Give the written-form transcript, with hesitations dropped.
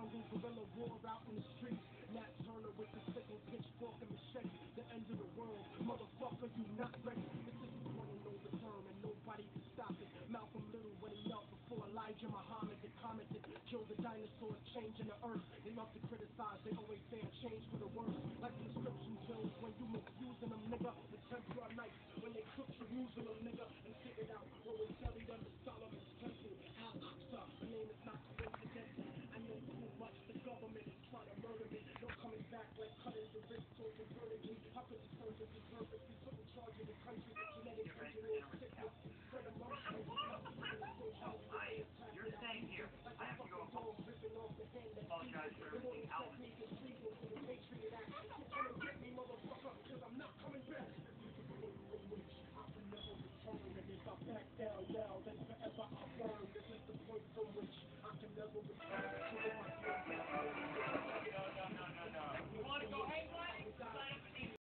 jungle, guerrilla war out in the streets. Nat Turner with the sickle, pitchfork and machete. The end of the world, motherfucker, you not ready. This is the point of no return and nobody can stop it. Malcolm Little when he knelt before Elijah Muhammad, they commented, kill the dinosaurs, changing the earth. They love to criticize, they always say a change for the worse. Like the inscriptions